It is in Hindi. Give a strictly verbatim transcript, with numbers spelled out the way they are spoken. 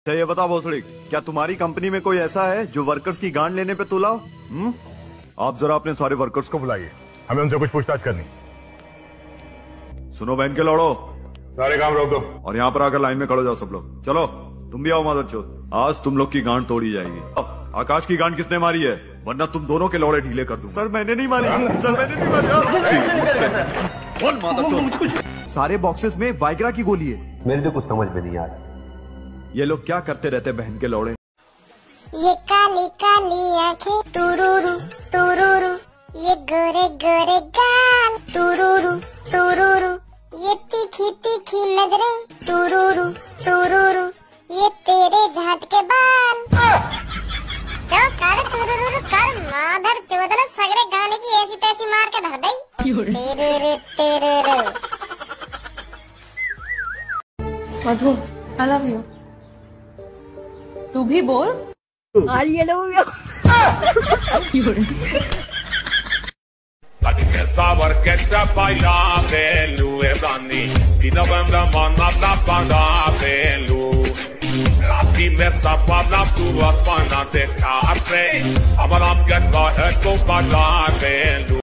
अच्छा ये बता भोसड़ी, क्या तुम्हारी कंपनी में कोई ऐसा है जो वर्कर्स की गांड लेने पे तुला हो? हम्म? आप जरा अपने सारे वर्कर्स को बुलाइए, हमें उनसे कुछ पूछताछ करनी। सुनो बहन के लौड़ो, सारे काम रोक दो और यहाँ पर आकर लाइन में खड़ो जाओ सब लोग। चलो तुम भी आओ मादरचोद, आज तुम लोग की गांड तोड़ी जाएगी। आकाश की गांड किसने मारी है, वरना तुम दोनों के लौड़े ढीले कर दूं। सर मैंने नहीं मारी, सर मैंने नहीं मारी। बोल मादरचोद। सारे बॉक्सेस में वाइग्रा की गोली है। मेरे तो कुछ समझ में नहीं आ रहा। ये लोग क्या करते रहते बहन के लौड़े। ये काली काली आंखें तुरुरु तुरुरु, ये गोरे गोरे गाल तुरुरु तुरुरु, ये तीखी तीखी नजरें तुरुरु तुरुरु, ये तेरे झाट के बाल। चलो काले तुरुरु कर माधर चौदह सगरे गाने की ऐसी तैसी मार के धर दई। तेरे रे तेरे रे। मधु, I love you. तू भी बोल। I love you. Perché bailate lui e Danni di novembre manna da pagate lui la dimessa parla tua spanate carte amaram che va e tu parlate lui